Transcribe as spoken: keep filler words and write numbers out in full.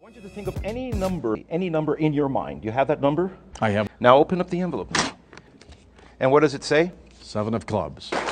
I want you to think of any number, any number in your mind. You have that number? I have. Now open up the envelope. And what does it say? Seven of clubs.